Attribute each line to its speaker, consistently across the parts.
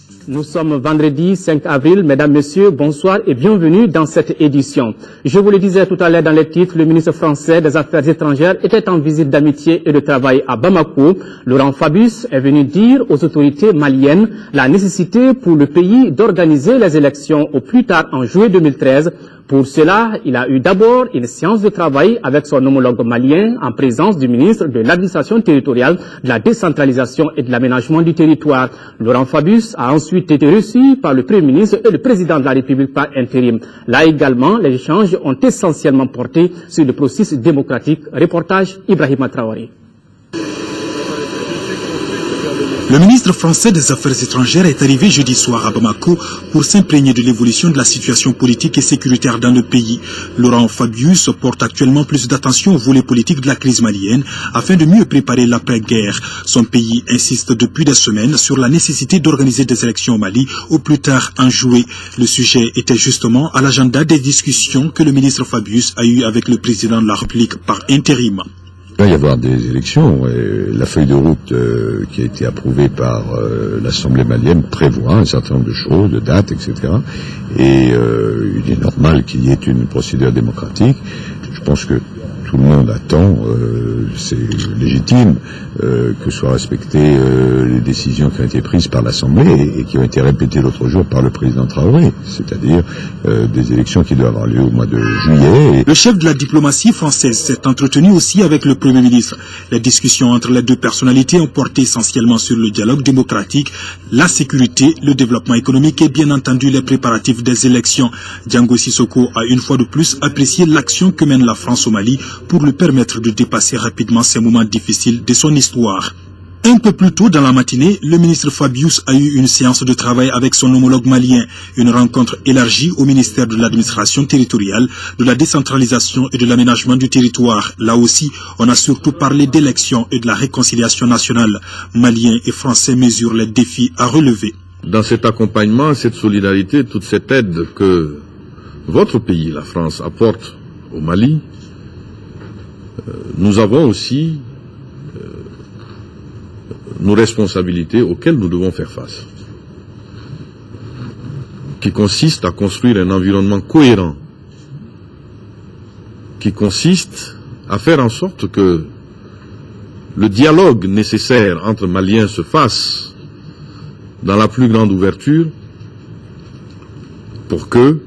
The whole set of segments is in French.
Speaker 1: Nous sommes vendredi 5 avril. Mesdames, Messieurs, bonsoir et bienvenue dans cette édition. Je vous le disais tout à l'heure dans les titres, le ministre français des Affaires étrangères était en visite d'amitié et de travail à Bamako. Laurent Fabius est venu dire aux autorités maliennes la nécessité pour le pays d'organiser les élections au plus tard en juillet 2013. Pour cela, il a eu d'abord une séance de travail avec son homologue malien en présence du ministre de l'administration territoriale, de la décentralisation et de l'aménagement du territoire. Laurent Fabius a ensuite été reçu par le Premier ministre et le président de la République par intérim. Là également, les échanges ont essentiellement porté sur le processus démocratique. Reportage Ibrahima Traoré.
Speaker 2: Le ministre français des Affaires étrangères est arrivé jeudi soir à Bamako pour s'imprégner de l'évolution de la situation politique et sécuritaire dans le pays. Laurent Fabius porte actuellement plus d'attention au volet politique de la crise malienne afin de mieux préparer l'après-guerre. Son pays insiste depuis des semaines sur la nécessité d'organiser des élections au Mali au plus tard en juillet. Le sujet était justement à l'agenda des discussions que le ministre Fabius a eues avec le président de la République par intérim.
Speaker 3: Il va y avoir des élections et la feuille de route qui a été approuvée par l'Assemblée malienne prévoit un certain nombre de choses, de dates, etc. Et il est normal qu'il y ait une procédure démocratique. Je pense que tout le monde attend, c'est légitime, que soient respectées les décisions qui ont été prises par l'Assemblée et qui ont été répétées l'autre jour par le président Traoré, c'est-à-dire des élections qui doivent avoir lieu au mois de juillet.
Speaker 2: Le chef de la diplomatie française s'est entretenu aussi avec le Premier ministre. Les discussions entre les deux personnalités ont porté essentiellement sur le dialogue démocratique, la sécurité, le développement économique et bien entendu les préparatifs des élections. Django Sissoko a une fois de plus apprécié l'action que mène la France au Mali pour lui permettre de dépasser rapidement ces moments difficiles de son histoire. Un peu plus tôt dans la matinée, le ministre Fabius a eu une séance de travail avec son homologue malien, une rencontre élargie au ministère de l'administration territoriale, de la décentralisation et de l'aménagement du territoire. Là aussi, on a surtout parlé d'élections et de la réconciliation nationale. Maliens et Français mesurent les défis à relever.
Speaker 4: Dans cet accompagnement, cette solidarité, toute cette aide que votre pays, la France, apporte au Mali, nous avons aussi nos responsabilités auxquelles nous devons faire face, qui consiste à construire un environnement cohérent, qui consiste à faire en sorte que le dialogue nécessaire entre Maliens se fasse dans la plus grande ouverture pour que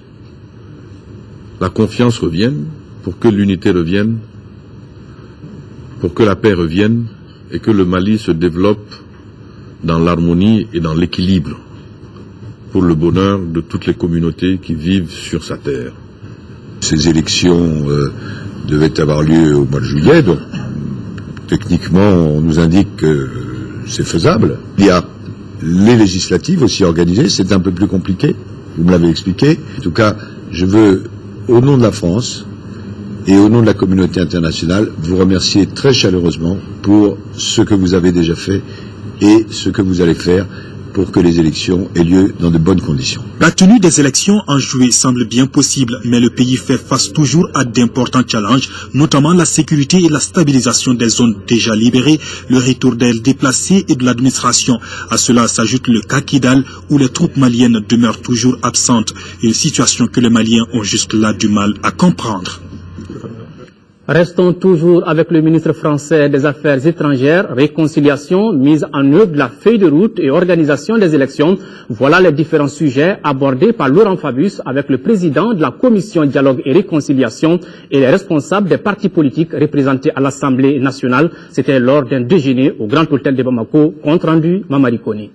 Speaker 4: la confiance revienne, pour que l'unité revienne, pour que la paix revienne et que le Mali se développe dans l'harmonie et dans l'équilibre pour le bonheur de toutes les communautés qui vivent sur sa terre.
Speaker 3: Ces élections devaient avoir lieu au mois de juillet, donc techniquement on nous indique que c'est faisable. Il y a les législatives aussi organisées, c'est un peu plus compliqué, vous me l'avez expliqué. En tout cas, je veux, au nom de la France, et au nom de la communauté internationale, vous remercier très chaleureusement pour ce que vous avez déjà fait et ce que vous allez faire pour que les élections aient lieu dans de bonnes conditions.
Speaker 2: La tenue des élections en juillet semble bien possible, mais le pays fait face toujours à d'importants challenges, notamment la sécurité et la stabilisation des zones déjà libérées, le retour d'air déplacés et de l'administration. À cela s'ajoute le cas Kidal, où les troupes maliennes demeurent toujours absentes, une situation que les Maliens ont jusque-là du mal à comprendre.
Speaker 1: Restons toujours avec le ministre français des Affaires étrangères, réconciliation, mise en œuvre de la feuille de route et organisation des élections. Voilà les différents sujets abordés par Laurent Fabius avec le président de la commission dialogue et réconciliation et les responsables des partis politiques représentés à l'Assemblée nationale. C'était lors d'un déjeuner au Grand Hôtel de Bamako, compte rendu Mamari Kone.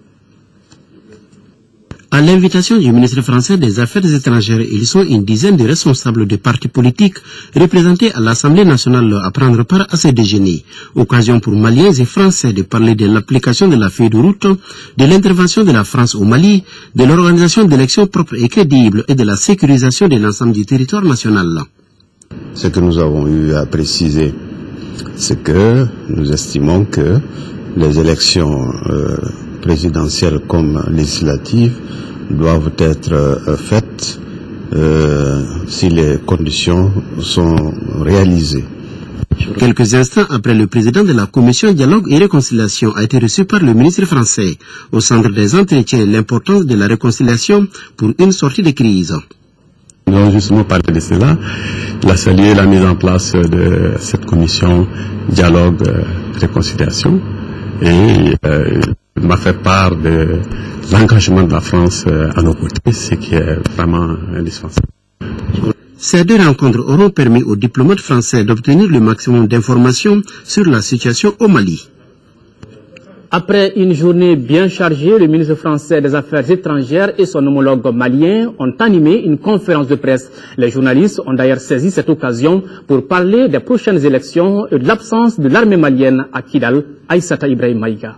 Speaker 5: À l'invitation du ministre français des Affaires étrangères, ils sont une dizaine de responsables de partis politiques représentés à l'Assemblée nationale à prendre part à ce déjeuner. Occasion pour Maliens et Français de parler de l'application de la feuille de route, de l'intervention de la France au Mali, de l'organisation d'élections propres et crédibles et de la sécurisation de l'ensemble du territoire national.
Speaker 6: Ce que nous avons eu à préciser, c'est que nous estimons que les élections présidentielles comme législatives doivent être faites si les conditions sont réalisées.
Speaker 5: Quelques instants après, le président de la commission Dialogue et Réconciliation a été reçu par le ministre français. Au centre des entretiens, l'importance de la réconciliation pour une sortie de crise.
Speaker 7: Nous avons justement parlé de cela. Il a salué la mise en place de cette commission Dialogue Réconciliation et m'a fait part de l'engagement de la France à nos côtés, ce qui est vraiment indispensable.
Speaker 5: Ces deux rencontres auront permis aux diplomates français d'obtenir le maximum d'informations sur la situation au Mali.
Speaker 1: Après une journée bien chargée, le ministre français des Affaires étrangères et son homologue malien ont animé une conférence de presse. Les journalistes ont d'ailleurs saisi cette occasion pour parler des prochaines élections et de l'absence de l'armée malienne à Kidal. Aïssata Ibrahim Maïga.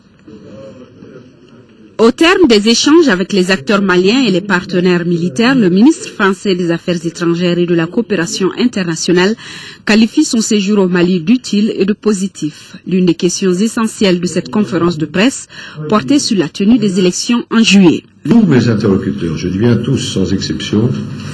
Speaker 8: Au terme des échanges avec les acteurs maliens et les partenaires militaires, le ministre français des Affaires étrangères et de la coopération internationale qualifie son séjour au Mali d'utile et de positif. L'une des questions essentielles de cette conférence de presse portait sur la tenue des élections en juillet.
Speaker 9: Tous mes interlocuteurs, je dis bien tous sans exception,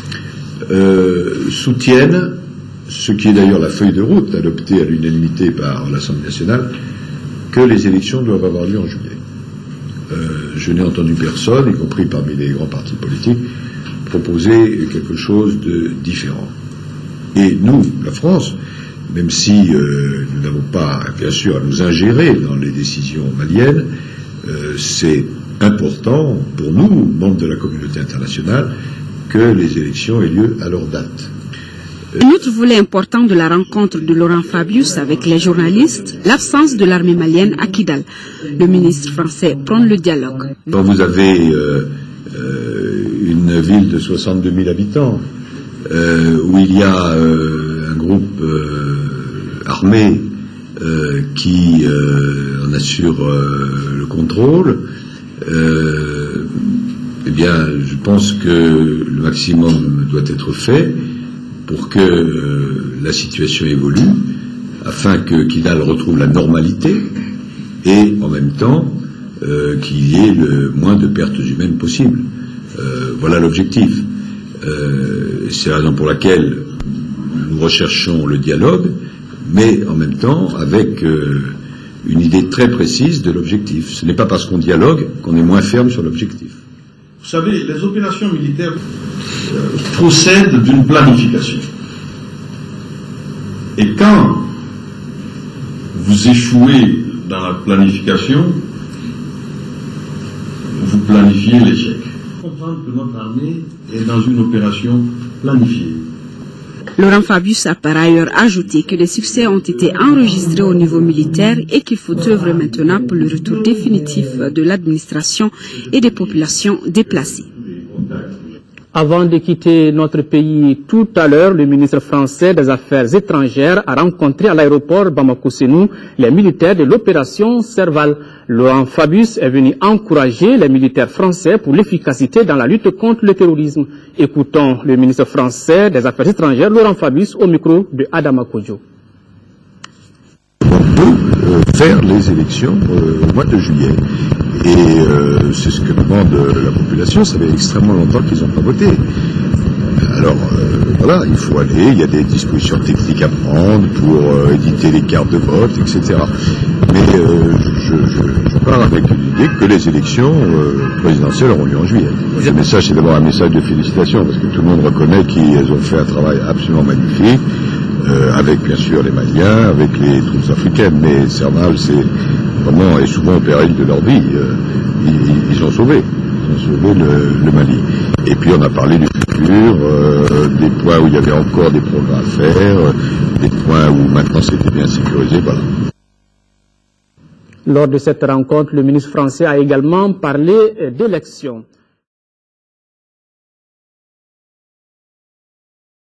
Speaker 9: soutiennent, ce qui est d'ailleurs la feuille de route adoptée à l'unanimité par l'Assemblée nationale, que les élections doivent avoir lieu en juillet. Je n'ai entendu personne, y compris parmi les grands partis politiques, proposer quelque chose de différent. Et nous, la France, même si nous n'avons pas, bien sûr, à nous ingérer dans les décisions maliennes, c'est important pour nous, membres de la communauté internationale, que les élections aient lieu à leur date.
Speaker 8: Un autre volet important de la rencontre de Laurent Fabius avec les journalistes, l'absence de l'armée malienne à Kidal. Le ministre français prône le dialogue.
Speaker 9: Quand vous avez une ville de 62 000 habitants, où il y a un groupe armé qui en assure le contrôle, eh bien, je pense que le maximum doit être fait pour que la situation évolue, afin que Kidal retrouve la normalité et en même temps qu'il y ait le moins de pertes humaines possible. Voilà l'objectif. C'est la raison pour laquelle nous recherchons le dialogue, mais en même temps avec une idée très précise de l'objectif. Ce n'est pas parce qu'on dialogue qu'on est moins ferme sur l'objectif.
Speaker 10: Vous savez, les opérations militaires procèdent d'une planification. Et quand vous échouez dans la planification, vous planifiez l'échec. Comprendre que notre armée est dans une opération planifiée.
Speaker 8: Laurent Fabius a par ailleurs ajouté que des succès ont été enregistrés au niveau militaire et qu'il faut œuvrer maintenant pour le retour définitif de l'administration et des populations déplacées.
Speaker 1: Avant de quitter notre pays tout à l'heure, le ministre français des Affaires étrangères a rencontré à l'aéroport Bamako-Sénou les militaires de l'opération Serval. Laurent Fabius est venu encourager les militaires français pour l'efficacité dans la lutte contre le terrorisme. Écoutons le ministre français des Affaires étrangères, Laurent Fabius, au micro de Adama Kodjo.
Speaker 3: On peut faire les élections au mois de juillet. Et c'est ce que demande la population. Ça fait extrêmement longtemps qu'ils n'ont pas voté. Alors voilà, il faut aller, il y a des dispositions techniques à prendre pour éditer les cartes de vote, etc. Mais je pars avec l'idée que les élections présidentielles auront lieu en juillet. Le message, c'est d'abord un message de félicitations, parce que tout le monde reconnaît qu'ils ont fait un travail absolument magnifique, avec bien sûr les Maliens, avec les troupes africaines, mais Serval, c'est vraiment, et souvent au péril de leur vie, ils ont sauvé le Mali. Et puis on a parlé du futur, des points où il y avait encore des progrès à faire, des points où maintenant c'était bien sécurisé, voilà.
Speaker 1: Lors de cette rencontre, le ministre français a également parlé d'élections.